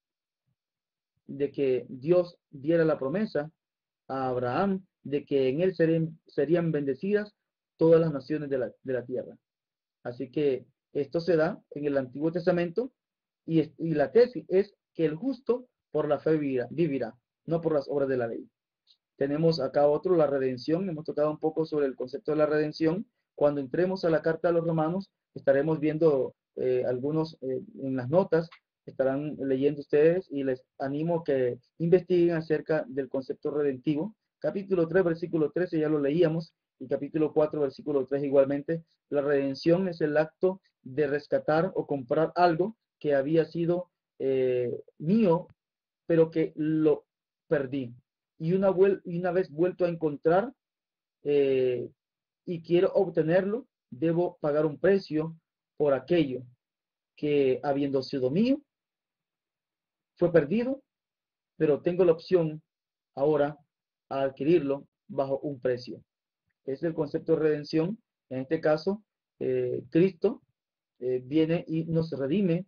de que Dios diera la promesa a Abraham de que en él serían bendecidas todas las naciones de la tierra. Así que esto se da en el Antiguo Testamento y la tesis es que el justo por la fe vivirá, no por las obras de la ley. Tenemos acá otro, la redención. Hemos tocado un poco sobre el concepto de la redención. Cuando entremos a la carta a los romanos, estaremos viendo algunos en las notas, estarán leyendo ustedes y les animo que investiguen acerca del concepto redentivo. Capítulo 3, versículo 13, ya lo leíamos, y capítulo 4, versículo 3 igualmente. La redención es el acto de rescatar o comprar algo que había sido mío, pero que lo perdí. Y una vez vuelto a encontrar eh, y quiero obtenerlo, debo pagar un precio por aquello que, habiendo sido mío, fue perdido, pero tengo la opción ahora a adquirirlo bajo un precio. Es el concepto de redención. En este caso, Cristo viene y nos redime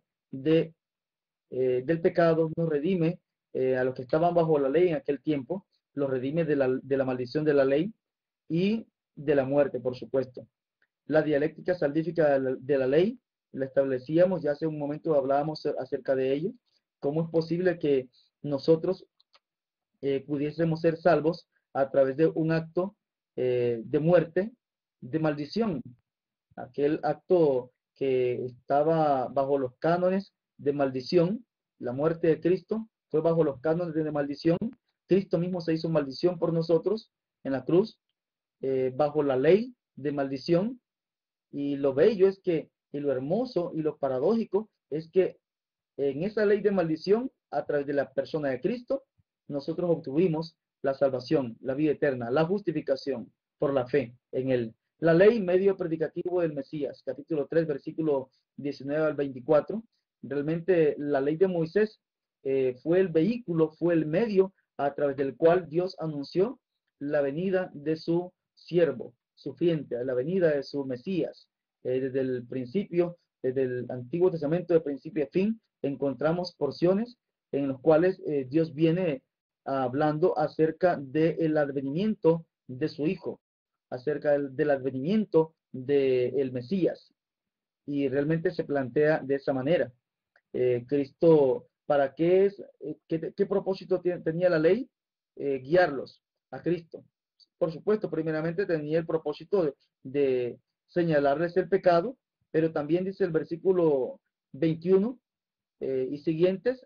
del pecado, nos redime a los que estaban bajo la ley en aquel tiempo, los redime de la maldición de la ley y de la muerte, por supuesto. La dialéctica salvífica de la ley la establecíamos, ya hace un momento hablábamos acerca de ello. ¿Cómo es posible que nosotros pudiésemos ser salvos a través de un acto de muerte, de maldición? Aquel acto que estaba bajo los cánones de maldición, la muerte de Cristo fue bajo los cánones de maldición. Cristo mismo se hizo maldición por nosotros en la cruz, bajo la ley de maldición. Y lo bello es que, y lo hermoso y lo paradójico es que en esa ley de maldición, a través de la persona de Cristo, nosotros obtuvimos la salvación, la vida eterna, la justificación por la fe en él. La ley, medio predicativo del Mesías, capítulo 3, versículo 19 al 24. Realmente la ley de Moisés fue el vehículo, fue el medio a través del cual Dios anunció la venida de su siervo sufriente, la venida de su Mesías. Desde el principio, desde el Antiguo Testamento, de principio a fin, encontramos porciones en las cuales Dios viene hablando acerca del advenimiento de su Hijo, acerca del advenimiento del Mesías. Y realmente se plantea de esa manera. Cristo, ¿para qué es? ¿Qué propósito tenía la ley? Guiarlos a Cristo. Por supuesto, primeramente tenía el propósito de señalarles el pecado, pero también dice el versículo 21 y siguientes,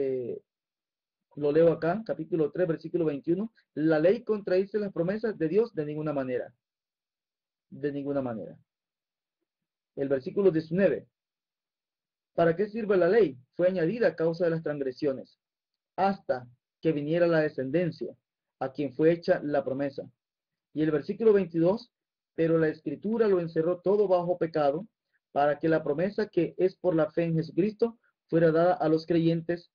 lo leo acá, capítulo 3, versículo 21, la ley contradice las promesas de Dios de ninguna manera. De ninguna manera. El versículo 19, ¿para qué sirve la ley? Fue añadida a causa de las transgresiones, hasta que viniera la descendencia, a quien fue hecha la promesa. Y el versículo 22, pero la Escritura lo encerró todo bajo pecado, para que la promesa que es por la fe en Jesucristo fuera dada a los creyentes.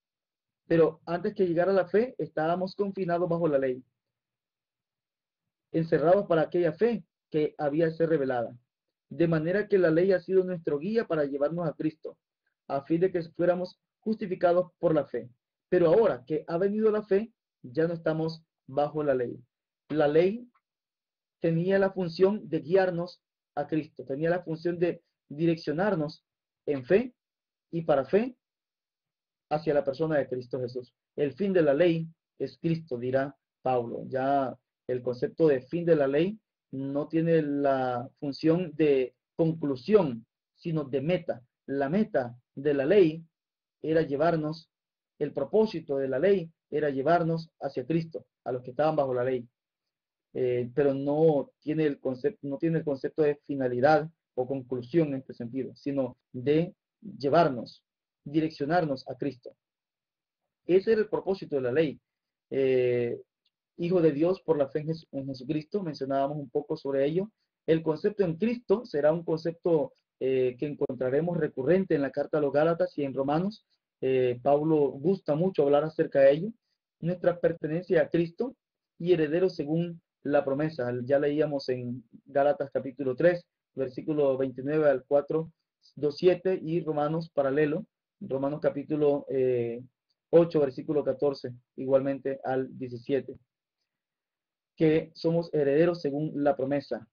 Pero antes que llegara la fe, estábamos confinados bajo la ley. encerrados para aquella fe que había de ser revelada. De manera que la ley ha sido nuestro guía para llevarnos a Cristo, a fin de que fuéramos justificados por la fe. Pero ahora que ha venido la fe, ya no estamos bajo la ley. La ley tenía la función de guiarnos a Cristo, tenía la función de direccionarnos en fe y para fe hacia la persona de Cristo Jesús. El fin de la ley es Cristo, dirá Pablo. Ya el concepto de fin de la ley no tiene la función de conclusión, sino de meta. La meta de la ley era llevarnos, el propósito de la ley era llevarnos hacia Cristo, a los que estaban bajo la ley. Pero no tiene el concepto de finalidad o conclusión en este sentido, sino de llevarnos, direccionarnos a Cristo. Ese era el propósito de la ley. Hijo de Dios por la fe en Jesucristo, mencionábamos un poco sobre ello. El concepto en Cristo será un concepto que encontraremos recurrente en la carta a los Gálatas y en Romanos. Pablo gusta mucho hablar acerca de ello. Nuestra pertenencia a Cristo y herederos según la promesa. Ya leíamos en Gálatas capítulo 3, versículo 29 al 4, 2:7 y Romanos paralelo, Romanos capítulo 8, versículo 14, igualmente al 17, que somos herederos según la promesa.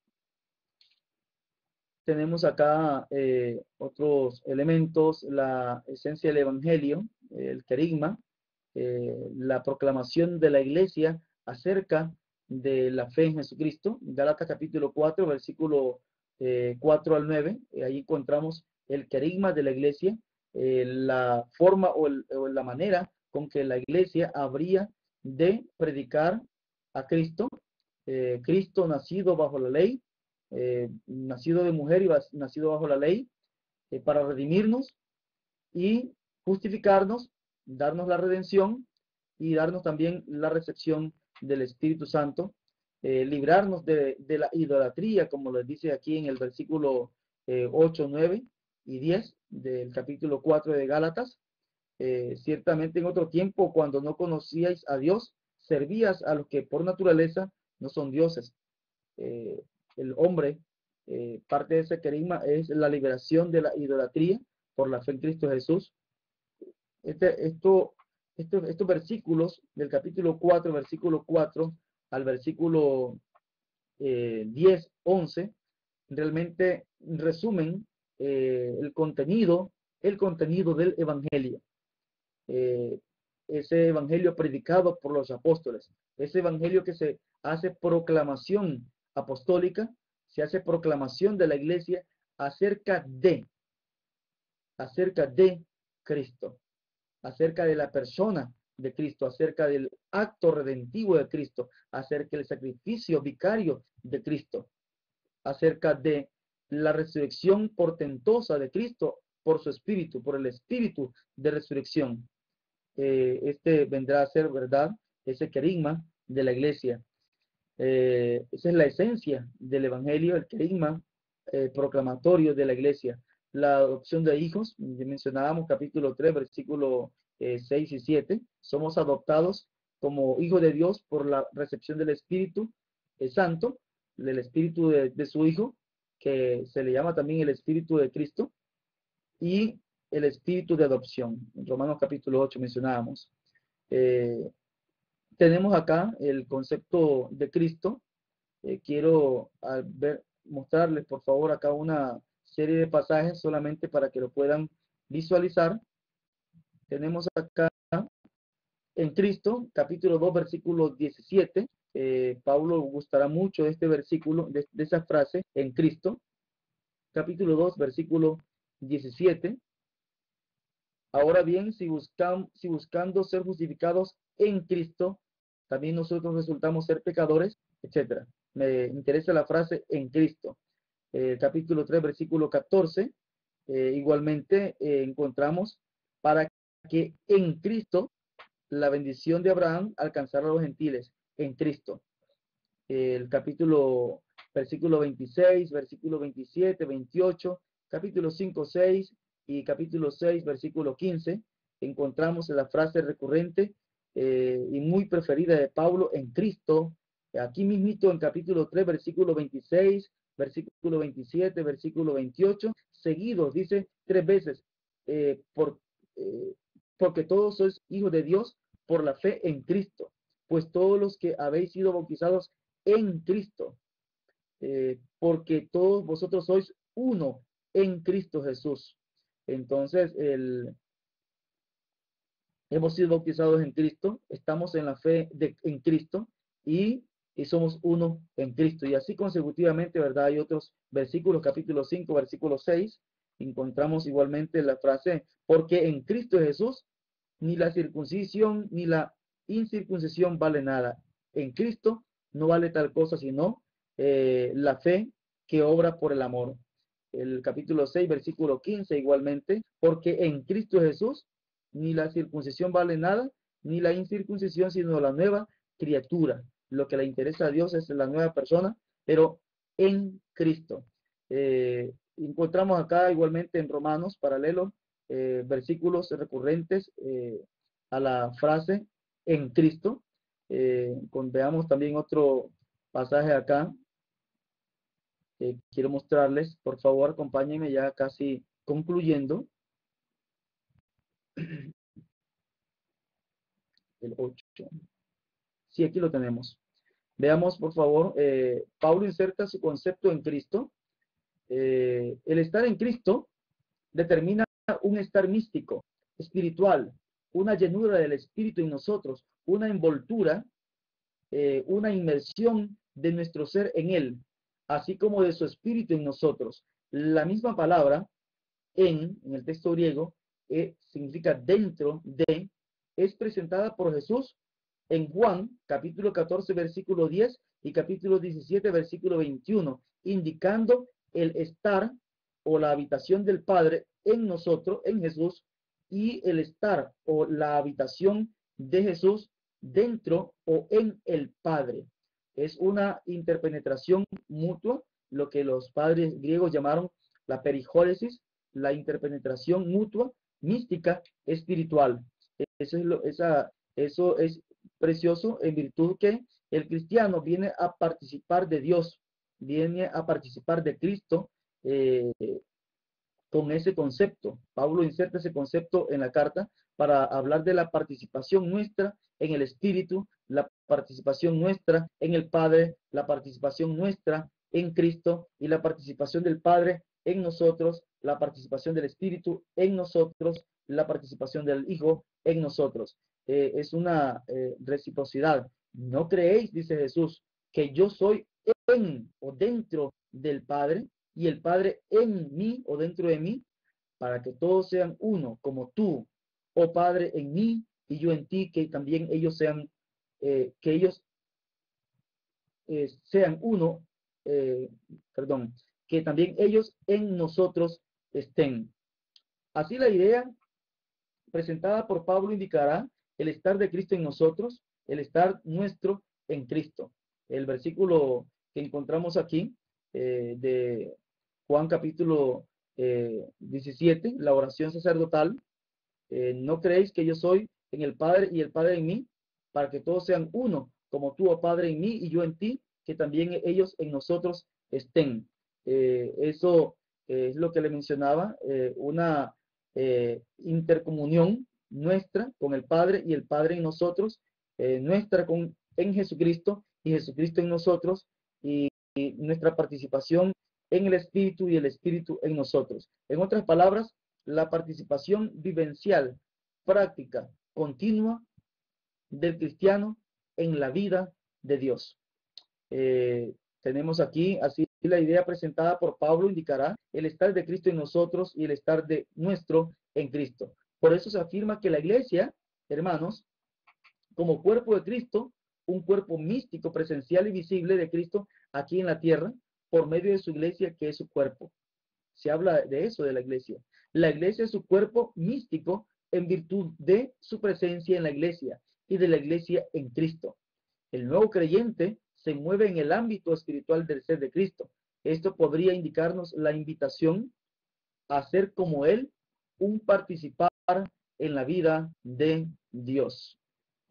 Tenemos acá otros elementos, la esencia del Evangelio, el querigma, la proclamación de la iglesia acerca de la fe en Jesucristo. Gálatas capítulo 4, versículo 4 al 9, ahí encontramos el querigma de la iglesia, la forma o la manera con que la iglesia habría de predicar a Cristo, Cristo nacido bajo la ley, nacido de mujer y nacido bajo la ley, para redimirnos y justificarnos, darnos la redención y darnos también la recepción del Espíritu Santo, librarnos de la idolatría, como les dice aquí en el versículo 8, 9 y 10 del capítulo 4 de Gálatas. Ciertamente en otro tiempo, cuando no conocíais a Dios, servías a los que por naturaleza no son dioses. El hombre, parte de ese querigma es la liberación de la idolatría por la fe en Cristo Jesús. Estos versículos del capítulo 4, versículo 4 al versículo 10, 11, realmente resumen el contenido del Evangelio. Ese Evangelio predicado por los apóstoles, ese Evangelio que se hace proclamación apostólica, se hace proclamación de la iglesia acerca de Cristo, acerca de la persona de Cristo, acerca del acto redentivo de Cristo, acerca del sacrificio vicario de Cristo, acerca de la resurrección portentosa de Cristo por su espíritu, por el espíritu de resurrección. Este vendrá a ser, ¿verdad?, ese querigma de la iglesia. Esa es la esencia del evangelio, el querigma proclamatorio de la iglesia. La adopción de hijos, ya mencionábamos capítulo 3, versículo 6 y 7. Somos adoptados como hijos de Dios por la recepción del Espíritu Santo, del Espíritu de su Hijo, que se le llama también el Espíritu de Cristo, y el Espíritu de adopción. En Romanos capítulo 8 mencionábamos. Tenemos acá el concepto de Cristo. Quiero mostrarles, por favor, acá una serie de pasajes solamente para que lo puedan visualizar. Tenemos acá en Cristo, capítulo 2, versículo 17. Pablo gustará mucho de este versículo, de esa frase, en Cristo. Capítulo 2, versículo 17. Ahora bien, si buscando ser justificados en Cristo, también nosotros resultamos ser pecadores, etc. Me interesa la frase en Cristo. Capítulo 3, versículo 14. Igualmente encontramos para que en Cristo la bendición de Abraham alcanzara a los gentiles, en Cristo. El capítulo, versículo 26, versículo 27, 28, capítulo 5, 6 y capítulo 6, versículo 15, encontramos la frase recurrente y muy preferida de Pablo, en Cristo Aquí mismito en capítulo 3, versículo 26, versículo 27, versículo 28, seguidos, dice 3 veces, eh, por, eh, porque todos sois hijos de Dios por la fe en Cristo, pues todos los que habéis sido bautizados en Cristo, porque todos vosotros sois uno en Cristo Jesús. Entonces, hemos sido bautizados en Cristo, estamos en la fe en Cristo y somos uno en Cristo. Y así consecutivamente, ¿verdad? Hay otros versículos, capítulo 5, versículo 6, encontramos igualmente la frase, porque en Cristo Jesús ni la circuncisión ni la incircuncisión vale nada. En Cristo no vale tal cosa sino la fe que obra por el amor. El capítulo 6, versículo 15 igualmente, porque en Cristo Jesús ni la circuncisión vale nada, ni la incircuncisión, sino la nueva criatura. Lo que le interesa a Dios es la nueva persona, pero en Cristo. Encontramos acá igualmente en Romanos, paralelo, versículos recurrentes a la frase en Cristo. Veamos también otro pasaje acá. Quiero mostrarles, por favor, acompáñenme ya casi concluyendo. El 8. Sí, aquí lo tenemos. Veamos, por favor, Pablo inserta su concepto en Cristo. El estar en Cristo determina un estar místico, espiritual, una llenura del Espíritu en nosotros, una envoltura, una inmersión de nuestro ser en Él, así como de su Espíritu en nosotros. La misma palabra en el texto griego significa dentro de, es presentada por Jesús en Juan, capítulo 14, versículo 10 y capítulo 17, versículo 21, indicando el estar o la habitación del Padre en nosotros, en Jesús, y el estar o la habitación de Jesús dentro o en el Padre. Es una interpenetración mutua, lo que los padres griegos llamaron la perijóresis, la interpenetración mutua, mística, espiritual. Eso es precioso en virtud que el cristiano viene a participar de Dios, viene a participar de Cristo con ese concepto. Pablo inserta ese concepto en la carta para hablar de la participación nuestra en el Espíritu, la participación nuestra en el Padre, la participación nuestra en Cristo y la participación del Padre en nosotros, la participación del Espíritu en nosotros, la participación del Hijo en nosotros. Es una reciprocidad. ¿No creéis, dice Jesús, que yo soy en o dentro del Padre y el Padre en mí o dentro de mí, para que todos sean uno, como tú, oh Padre, en mí y yo en ti, que también ellos sean, sean uno, perdón, que también ellos en nosotros estén. Así la idea presentada por Pablo indicará el estar de Cristo en nosotros, el estar nuestro en Cristo. El versículo que encontramos aquí de Juan capítulo 17, la oración sacerdotal, ¿no creéis que yo soy en el Padre y el Padre en mí? Para que todos sean uno, como tú, oh Padre, en mí y yo en ti, que también ellos en nosotros estén. Eso es lo que le mencionaba, una intercomunión nuestra con el Padre y el Padre en nosotros, nuestra en Jesucristo y Jesucristo en nosotros, y nuestra participación en el Espíritu y el Espíritu en nosotros. En otras palabras, la participación vivencial, práctica, continua del cristiano en la vida de Dios. Tenemos aquí, así la idea presentada por Pablo indicará el estar de Cristo en nosotros y el estar de nuestro en Cristo. Por eso se afirma que la iglesia, hermanos, como cuerpo de Cristo, un cuerpo místico, presencial y visible de Cristo aquí en la tierra, por medio de su iglesia que es su cuerpo. Se habla de eso, de la iglesia. La iglesia es su cuerpo místico en virtud de su presencia en la iglesia y de la iglesia en Cristo. El nuevo creyente se mueve en el ámbito espiritual del ser de Cristo. Esto podría indicarnos la invitación a ser como Él, un participar en la vida de Dios.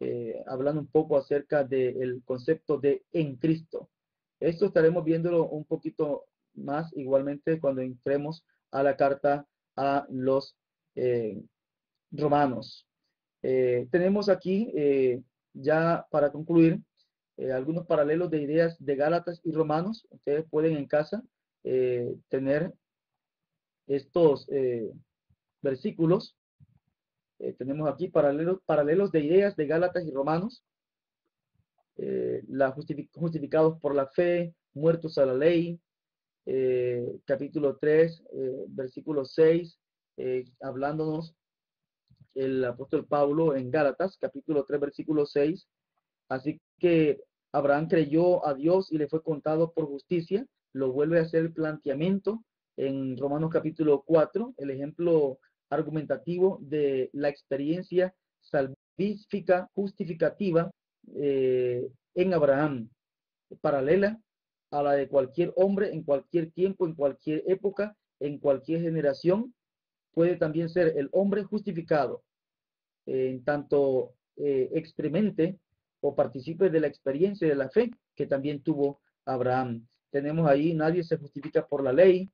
hablando un poco acerca del concepto de en Cristo. Esto estaremos viéndolo un poquito más igualmente cuando entremos a la carta a los romanos. Tenemos aquí, ya para concluir, algunos paralelos de ideas de Gálatas y Romanos. Ustedes pueden en casa tener estos versículos. Tenemos aquí paralelos de ideas de Gálatas y Romanos. Justificados por la fe, muertos a la ley. Capítulo 3, versículo 6, hablándonos el apóstol Pablo en Gálatas, capítulo 3, versículo 6. Así que Abraham creyó a Dios y le fue contado por justicia. Lo vuelve a hacer el planteamiento en Romanos capítulo 4, el ejemplo argumentativo de la experiencia salvífica, justificativa en Abraham, paralela a la de cualquier hombre en cualquier tiempo, en cualquier época, en cualquier generación. Puede también ser el hombre justificado, en tanto experimente o participe de la experiencia de la fe que también tuvo Abraham. Tenemos ahí, nadie se justifica por la ley,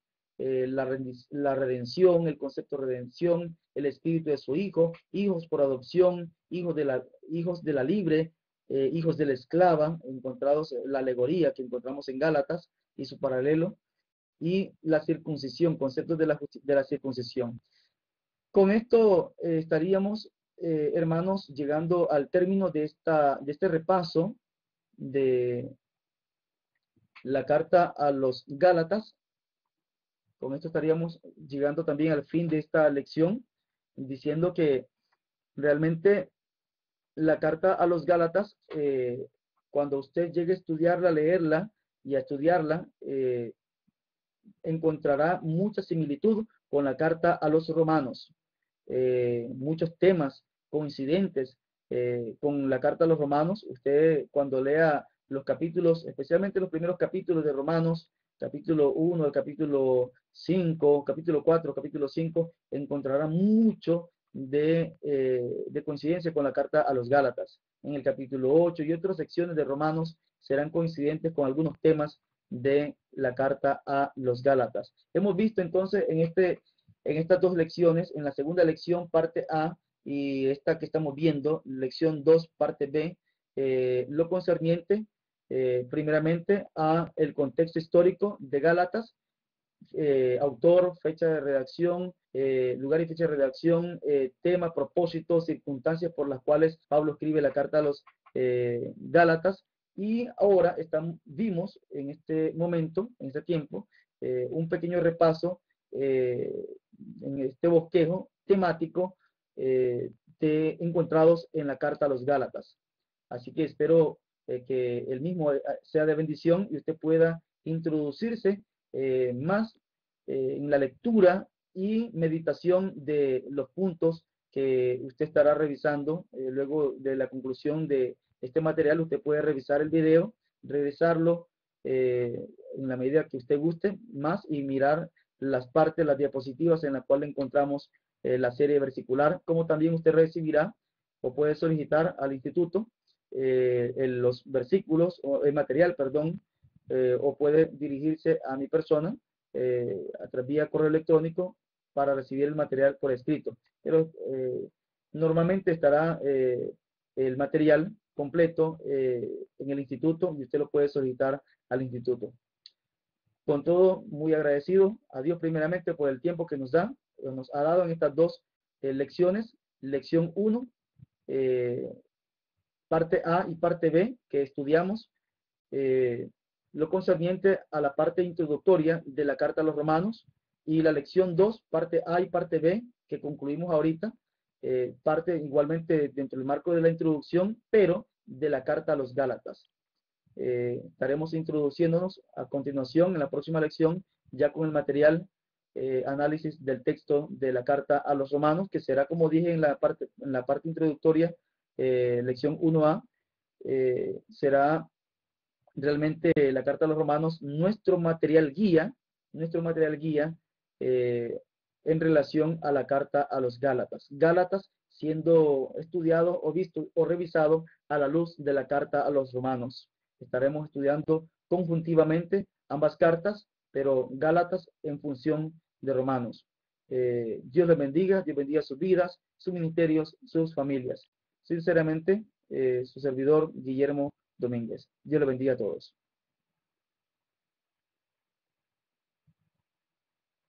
la redención, el concepto de redención, el espíritu de su hijo, hijos por adopción, hijos de la libre, hijos de la esclava, encontrados la alegoría que encontramos en Gálatas y su paralelo, y la circuncisión, conceptos de la circuncisión. Con esto estaríamos, hermanos, llegando al término de este repaso de la carta a los Gálatas. Con esto estaríamos llegando también al fin de esta lección, diciendo que realmente la carta a los Gálatas, cuando usted llegue a estudiarla, a leerla y a estudiarla, encontrará mucha similitud con la carta a los romanos. Muchos temas coincidentes con la carta a los romanos. Usted cuando lea los capítulos, especialmente los primeros capítulos de Romanos, capítulo 1, el capítulo 5, capítulo 4, capítulo 5, encontrará mucho de coincidencia con la carta a los Gálatas. En el capítulo 8 y otras secciones de Romanos serán coincidentes con algunos temas de la carta a los Gálatas. Hemos visto entonces en estas dos lecciones, en la segunda lección, parte A, y esta que estamos viendo, lección 2, parte B, lo concerniente primeramente a el contexto histórico de Gálatas, autor, fecha de redacción, lugar y fecha de redacción, tema, propósito, circunstancias por las cuales Pablo escribe la carta a los Gálatas. Y ahora vimos en este momento, en este tiempo, un pequeño repaso en este bosquejo temático encontrados en la carta a los Gálatas. Así que espero que el mismo sea de bendición y usted pueda introducirse más en la lectura y meditación de los puntos que usted estará revisando. Luego de la conclusión de este material, usted puede revisar el video, revisarlo en la medida que usted guste más y mirar las partes, las diapositivas en las cuales encontramos la serie versicular, como también usted recibirá o puede solicitar al instituto los versículos, o el material, perdón, o puede dirigirse a mi persona a través vía correo electrónico para recibir el material por escrito. Pero normalmente estará el material completo en el instituto y usted lo puede solicitar al instituto. Con todo, muy agradecido a Dios primeramente por el tiempo que nos ha dado en estas dos lecciones. Lección 1, parte A y parte B, que estudiamos lo concerniente a la parte introductoria de la carta a los romanos, y la lección 2, parte A y parte B, que concluimos ahorita, parte igualmente dentro del marco de la introducción, pero de la carta a los Gálatas. Estaremos introduciéndonos a continuación en la próxima lección ya con el material análisis del texto de la carta a los romanos, que será, como dije en la parte introductoria, lección 1A, será realmente la carta a los romanos nuestro material guía en relación a la carta a los Gálatas. Gálatas siendo estudiado o visto o revisado a la luz de la carta a los romanos. Estaremos estudiando conjuntivamente ambas cartas, pero Gálatas en función de Romanos. Dios les bendiga, Dios bendiga sus vidas, sus ministerios, sus familias. Sinceramente, su servidor Guillermo Domínguez. Dios les bendiga a todos.